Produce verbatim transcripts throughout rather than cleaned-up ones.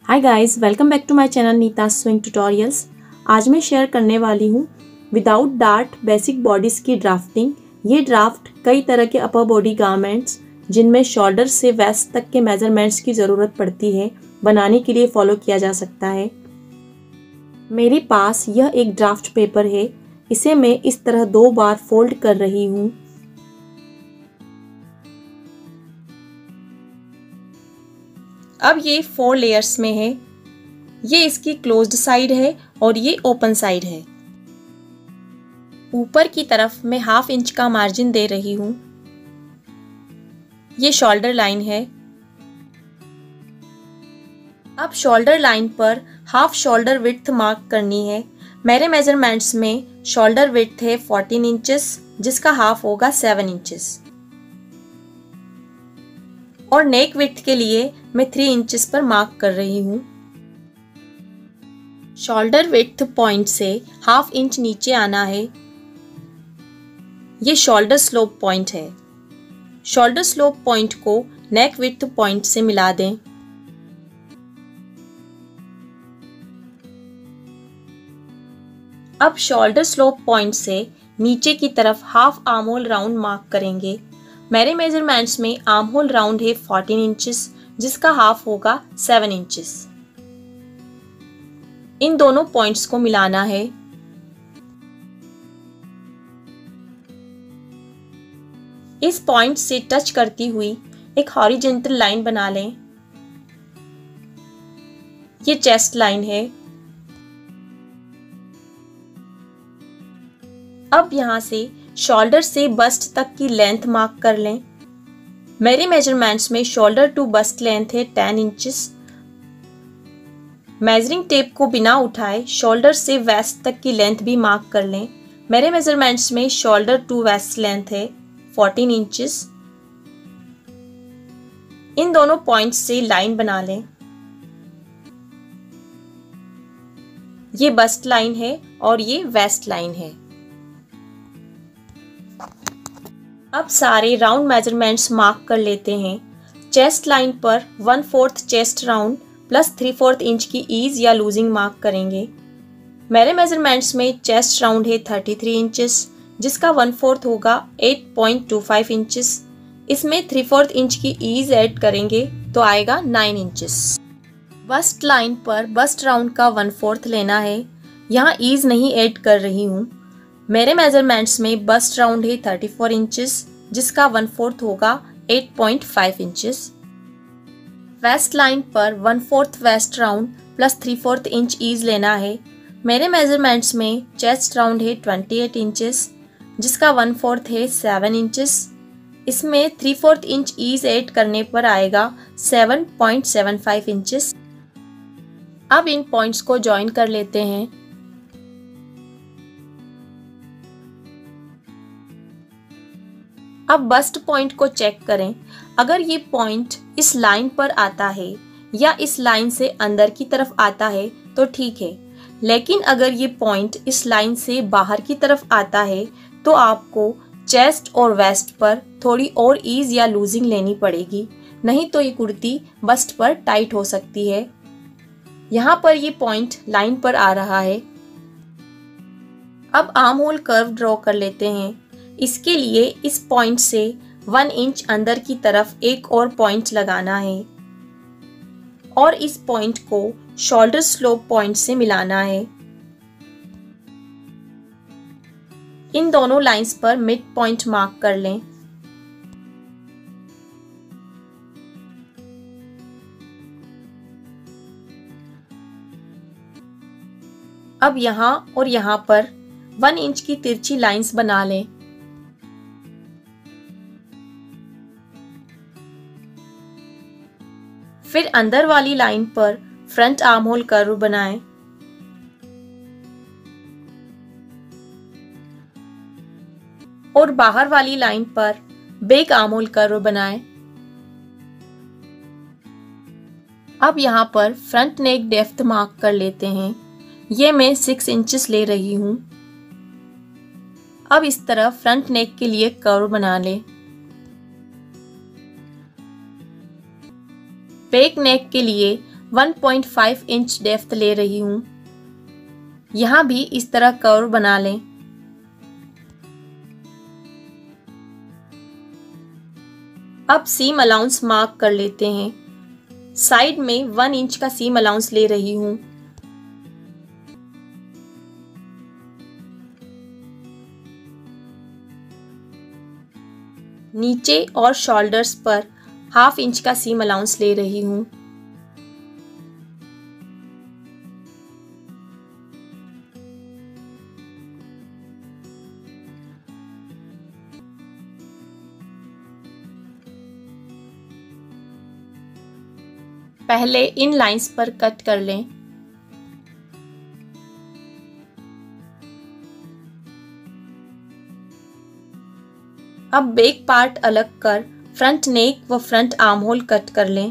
Hi guys, welcome back to my channel Neeta sewing tutorials. आज मैं share करने वाली हूँ विदाउट डार्ट बेसिक बॉडीज़ की ड्राफ्टिंग। ये ड्राफ्ट कई तरह के अपर बॉडी गारमेंट्स जिनमें शोल्डर से वेस्ट तक के मेजरमेंट्स की ज़रूरत पड़ती है बनाने के लिए फॉलो किया जा सकता है। मेरे पास यह एक ड्राफ्ट पेपर है, इसे मैं इस तरह दो बार फोल्ड कर रही हूँ। अब ये फोर लेयर्स में है। ये इसकी क्लोज्ड साइड है और ये ओपन साइड है। ऊपर की तरफ मैं हाफ इंच का मार्जिन दे रही हूँ। ये शोल्डर लाइन है। अब शोल्डर लाइन पर हाफ शोल्डर विड्थ मार्क करनी है। मेरे मेजरमेंट्स में शोल्डर विड्थ है फोर्टीन इंचेस, जिसका हाफ होगा सेवन इंचेस। और नेक विड्थ के लिए मैं थ्री इंचेस पर मार्क कर रही हूँ। शोल्डर विड्थ पॉइंट से हाफ इंच नीचे आना है। ये शोल्डर स्लोप पॉइंट है। शोल्डर स्लोप पॉइंट को नेक विड्थ पॉइंट से मिला दें। अब शोल्डर स्लोप पॉइंट से नीचे की तरफ half armhole round mark करेंगे। मेरे मेजरमेंट्स में आर्म होल राउंड है फोर्टीन इंचेस, जिसका हाफ होगा सेवन इंचेस। इन दोनों पॉइंट्स को मिलाना है। इस पॉइंट से टच करती हुई एक हॉरिजॉन्टल लाइन बना लें। ये चेस्ट लाइन है। अब यहां से शोल्डर से बस्ट तक की लेंथ मार्क कर लें। मेरे मेजरमेंट्स में शोल्डर टू बस्ट लेंथ है टेन इंचेस। मेजरिंग टेप को बिना उठाए शोल्डर से वेस्ट तक की लेंथ भी मार्क कर लें। मेरे मेजरमेंट्स में शोल्डर टू वेस्ट लेंथ है फोर्टीन इंचेस। इन दोनों पॉइंट्स से लाइन बना लें। ये बस्ट लाइन है और ये वेस्ट लाइन है। अब सारे राउंड मेजरमेंट्स मार्क कर लेते हैं। चेस्ट लाइन पर one fourth chest round plus three fourth inch की ईज या लूजिंग मार्क करेंगे। मेरे मेजरमेंट्स में चेस्ट राउंड है थर्टी थ्री इंचेस, जिसका वन फोर्थ होगा eight point two five inches. इसमें थ्री फोर्थ इंच की ईज ऐड करेंगे तो आएगा नाइन इंचेस। बस्ट लाइन पर बस्ट राउंड का वन फोर्थ लेना है। यहाँ ईज नहीं ऐड कर रही हूँ। मेरे मेजरमेंट्स में बस्ट राउंड है थर्टी फोर इंचेस, जिसका वन फोर्थ होगा eight point five inches. Waist line पर one fourth waist round plus three fourth inch ease लेना है। मेरे मेजरमेंट्स में चेस्ट राउंड है ट्वेंटी एट इंचेस, जिसका वन फोर्थ है सेवन इंचेस। इसमें three fourth inch ease add करने पर आएगा seven point seven five inches. अब इन पॉइंट्स को ज्वाइन कर लेते हैं। अब बस्ट पॉइंट को चेक करें। अगर ये पॉइंट इस लाइन पर आता है या इस लाइन से अंदर की तरफ आता है तो ठीक है, लेकिन अगर ये पॉइंट इस लाइन से बाहर की तरफ आता है तो आपको चेस्ट और वेस्ट पर थोड़ी और ईज या लूजिंग लेनी पड़ेगी, नहीं तो ये कुर्ती बस्ट पर टाइट हो सकती है। यहाँ पर ये पॉइंट लाइन पर आ रहा है। अब आर्म होल कर्व ड्रॉ कर लेते हैं। इसके लिए इस पॉइंट से वन इंच अंदर की तरफ एक और पॉइंट लगाना है और इस पॉइंट को शोल्डर स्लोप पॉइंट से मिलाना है। इन दोनों लाइंस पर मिड पॉइंट मार्क कर लें। अब यहाँ और यहाँ पर वन इंच की तिरछी लाइंस बना लें। फिर अंदर वाली लाइन पर फ्रंट आर्म होल कर्व बनाएं। और बाहर वाली लाइन पर बैक आर्म होल कर्व बनाएं। अब यहाँ पर फ्रंट नेक डेप्थ मार्क कर लेते हैं। ये मैं सिक्स इंचेस ले रही हूँ। अब इस तरह फ्रंट नेक के लिए कर्व बना लें। बैक नेक के लिए one point five inch depth ले रही हूँ। यहाँ भी इस तरह कर्व बना लें। अब सीम अलाउंस मार्क कर लेते हैं। साइड में वन इंच का सीम अलाउंस ले रही हूँ। नीचे और शोल्डर्स पर हाफ इंच का सीम अलाउंस ले रही हूँ। पहले इन लाइंस पर कट कर लें। अब बैक पार्ट अलग कर फ्रंट नेक व फ्रंट आर्म होल कट कर लें।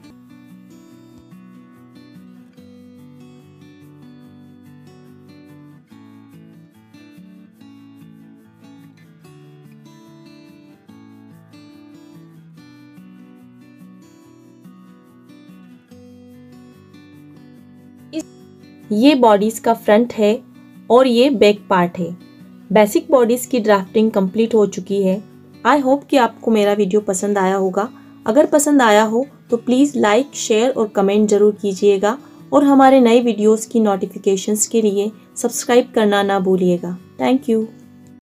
ये बॉडीज का फ्रंट है और ये बैक पार्ट है। बेसिक बॉडीज की ड्राफ्टिंग कंप्लीट हो चुकी है। आई होप कि आपको मेरा वीडियो पसंद आया होगा। अगर पसंद आया हो तो प्लीज़ लाइक, शेयर और कमेंट ज़रूर कीजिएगा और हमारे नए वीडियोस की नोटिफिकेशंस के लिए सब्सक्राइब करना ना भूलिएगा। Thank you.